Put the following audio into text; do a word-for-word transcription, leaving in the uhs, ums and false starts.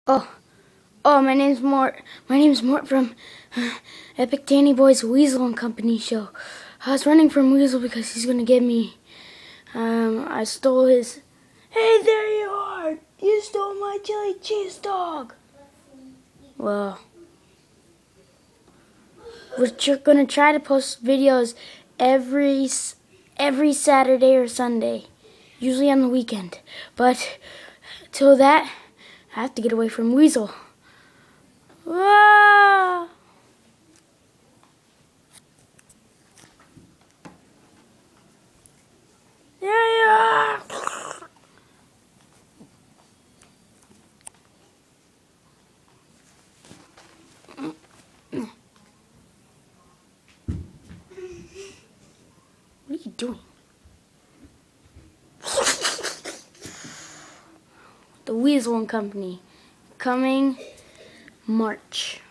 Oh, oh, my name's Mort. My name's Mort from uh, Epic Danny Boy's Weasel and Company show. I was running from Weasel because he's gonna get me. Um, I stole his. Hey, there you are! You stole my chili cheese dog. Well, we're gonna try to post videos every every Saturday or Sunday, usually on the weekend. But till that, I have to get away from Weasel. Ah! There you are! What are you doing? The Weasel and Company, coming March.